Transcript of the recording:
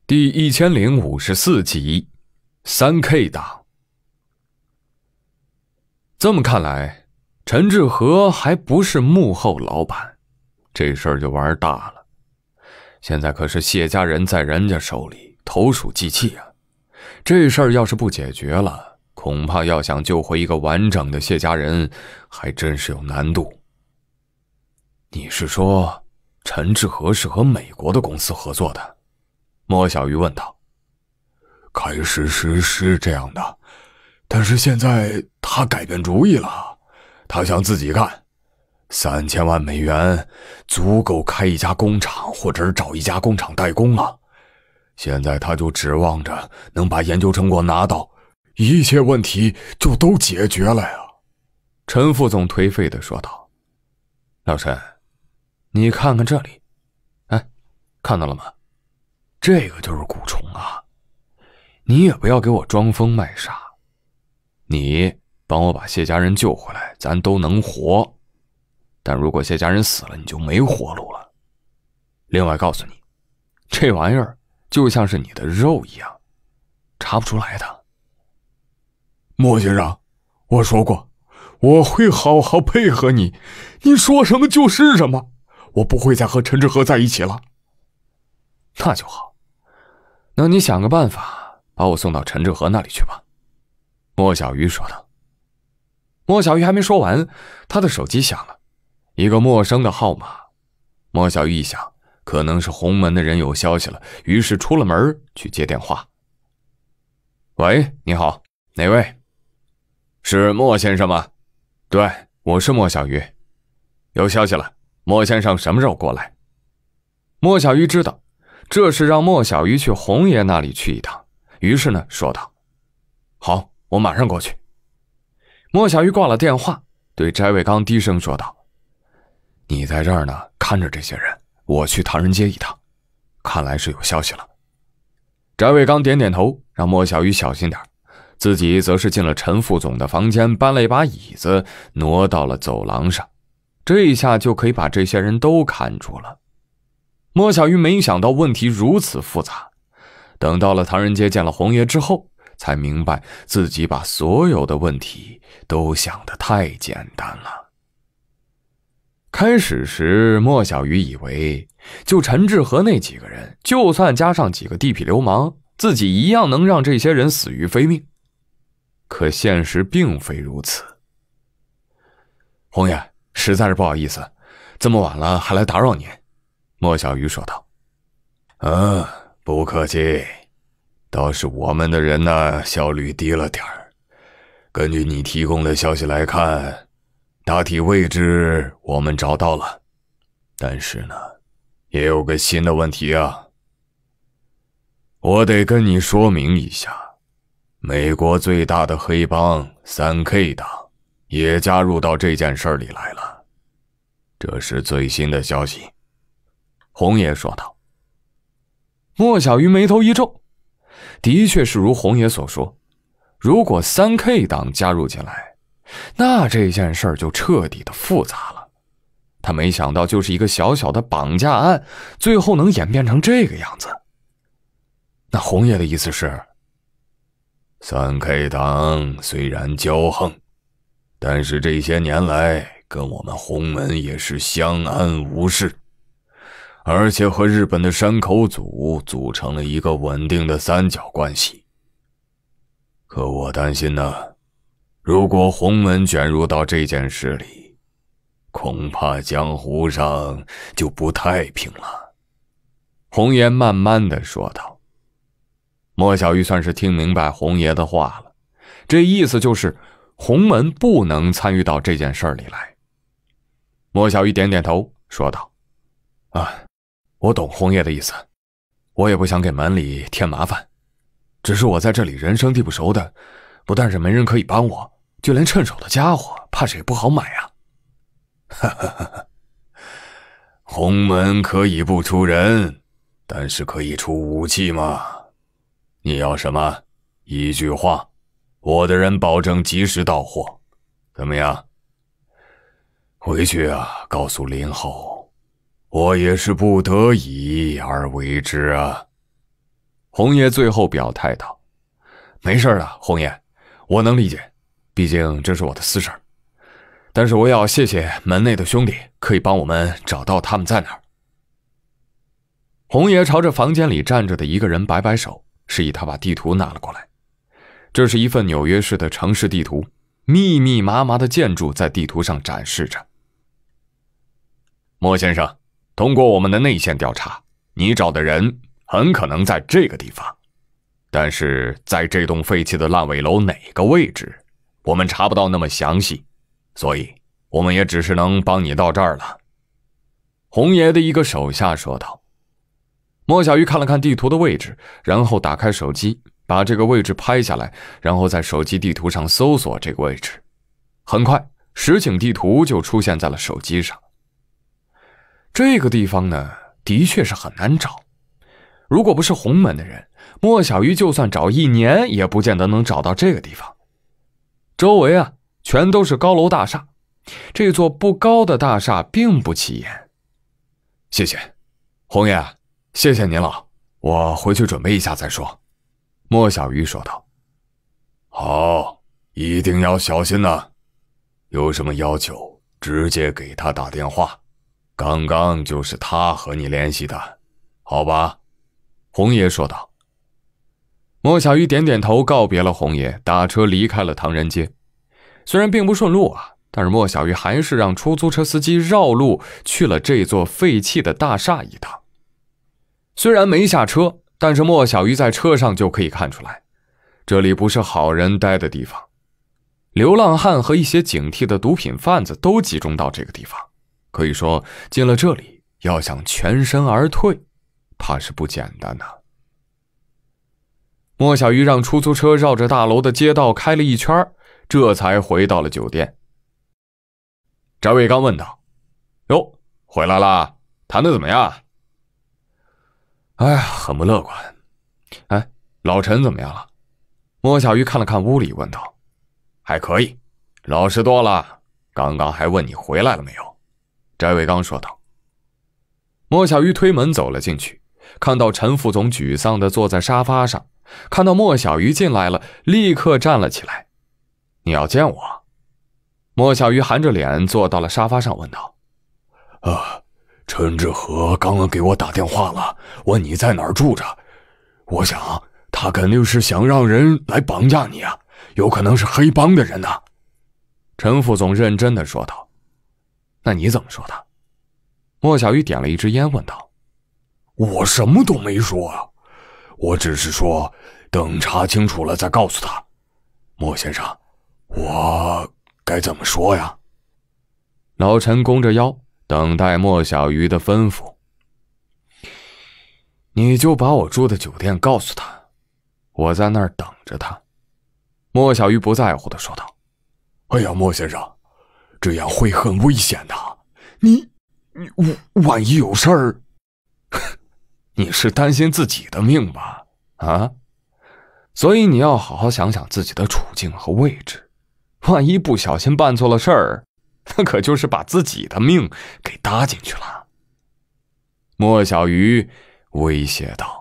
第1054集3K 党。这么看来，陈志和还不是幕后老板，这事儿就玩大了。现在可是谢家人在人家手里，投鼠忌器啊！这事儿要是不解决了，恐怕要想救回一个完整的谢家人，还真是有难度。你是说，陈志和是和美国的公司合作的？莫小鱼问道。 开始时是这样的，但是现在他改变主意了，他想自己干。3000万美元足够开一家工厂，或者是找一家工厂代工了。现在他就指望着能把研究成果拿到，一切问题就都解决了呀。 陈副总颓废地说道。老陈，你看看这里，哎，看到了吗？这个就是蛊虫啊！你也不要给我装疯卖傻，你帮我把谢家人救回来，咱都能活。但如果谢家人死了，你就没活路了。另外告诉你，这玩意儿就像是你的肉一样，查不出来的。 莫先生，我说过，我会好好配合你，你说什么就是什么，我不会再和陈志和在一起了。 那就好，那你想个办法，把我送到陈志和那里去吧。莫小鱼说道。莫小鱼还没说完，他的手机响了，一个陌生的号码。莫小鱼一想，可能是洪门的人有消息了，于是出了门去接电话。喂，你好，哪位？是莫先生吗？对，我是莫小鱼。有消息了，莫先生什么时候过来？莫小鱼知道这是让莫小鱼去洪爷那里去一趟，于是呢说道：好，我马上过去。莫小鱼挂了电话，对翟卫刚低声说道：你在这儿呢，看着这些人，我去唐人街一趟，看来是有消息了。翟卫刚点点头，让莫小鱼小心点，自己则是进了陈副总的房间，搬了一把椅子挪到了走廊上，这一下就可以把这些人都看住了。莫小鱼没想到问题如此复杂，等到了唐人街见了洪爷之后，才明白自己把所有的问题都想得太简单了。开始时，莫小鱼以为就陈志和那几个人，就算加上几个地痞流氓，自己一样能让这些人死于非命。可现实并非如此。洪爷，实在是不好意思，这么晚了还来打扰您。莫小鱼说道。 不客气，倒是我们的人呢，效率低了点儿。根据你提供的消息来看，大体位置我们找到了，但是呢，也有个新的问题啊。我得跟你说明一下，美国最大的黑帮3K 党也加入到这件事里来了，这是最新的消息。 洪爷说道。莫小鱼眉头一皱，的确是如洪爷所说，如果3K 党加入进来，那这件事就彻底的复杂了。他没想到就是一个小小的绑架案，最后能演变成这个样子。那洪爷的意思是 ，3K 党虽然骄横，但是这些年来跟我们洪门也是相安无事，而且和日本的山口组组成了一个稳定的三角关系。可我担心呢，如果洪门卷入到这件事里，恐怕江湖上就不太平了。 洪爷慢慢地说道。莫小鱼算是听明白洪爷的话了，这意思就是洪门不能参与到这件事里来。莫小鱼点点头说道：我懂洪爷的意思，我也不想给门里添麻烦，只是我在这里人生地不熟的，不但是没人可以帮我，就连趁手的家伙怕是也不好买啊。 洪门可以不出人，但是可以出武器吗？你要什么？一句话，我的人保证及时到货，怎么样？回去啊，告诉林后，我也是不得已而为之啊。 红爷最后表态道：“没事的，红爷，我能理解，毕竟这是我的私事儿。但是我也要谢谢门内的兄弟，可以帮我们找到他们在哪儿。”红爷朝着房间里站着的一个人摆摆手，示意他把地图拿了过来。这是一份纽约市的城市地图，密密麻麻的建筑在地图上展示着。莫先生，通过我们的内线调查，你找的人很可能在这个地方，但是在这栋废弃的烂尾楼哪个位置，我们查不到那么详细，所以我们也只是能帮你到这儿了。红爷的一个手下说道。莫小鱼看了看地图的位置，然后打开手机，把这个位置拍下来，然后在手机地图上搜索这个位置。很快，实景地图就出现在了手机上。这个地方呢，的确是很难找。如果不是洪门的人，莫小鱼就算找1年，也不见得能找到这个地方。周围啊，全都是高楼大厦，这座不高的大厦并不起眼。谢谢，洪爷，谢谢您了，我回去准备一下再说。莫小鱼说道。 好，一定要小心呐。有什么要求，直接给他打电话。刚刚就是他和你联系的，好吧？ 红爷说道。莫小鱼点点头，告别了红爷，打车离开了唐人街。虽然并不顺路啊，但是莫小鱼还是让出租车司机绕路去了这座废弃的大厦一趟。虽然没下车，但是莫小鱼在车上就可以看出来，这里不是好人待的地方。流浪汉和一些警惕的毒品贩子都集中到这个地方，可以说进了这里要想全身而退，怕是不简单呐。莫小鱼让出租车绕着大楼的街道开了一圈，这才回到了酒店。翟伟刚问道：“哟，回来啦？谈得怎么样？”“哎呀，很不乐观。哎，老陈怎么样了？”莫小鱼看了看屋里问道。“还可以，老实多了，刚刚还问你回来了没有。”翟伟刚说道。莫小鱼推门走了进去，看到陈副总沮丧地坐在沙发上，看到莫小鱼进来了，立刻站了起来。“你要见我？”莫小鱼含着脸坐到了沙发上问道。 “陈志和刚刚给我打电话了，问你在哪儿住着。我想他肯定是想让人来绑架你啊，有可能是黑帮的人呢。” 陈副总认真地说道。“那你怎么说的？”莫小鱼点了一支烟问道。 “我什么都没说啊，我只是说等查清楚了再告诉他。莫先生，我该怎么说呀？” 老陈弓着腰等待莫小鱼的吩咐。“你就把我住的酒店告诉他，我在那儿等着他。”莫小鱼不在乎地说道。 “哎呀，莫先生，这样会很危险的，你万一有事儿。”“ 你是担心自己的命吧？啊？所以你要好好想想自己的处境和位置，万一不小心办错了事儿，那可就是把自己的命给搭进去了。”莫小鱼威胁道。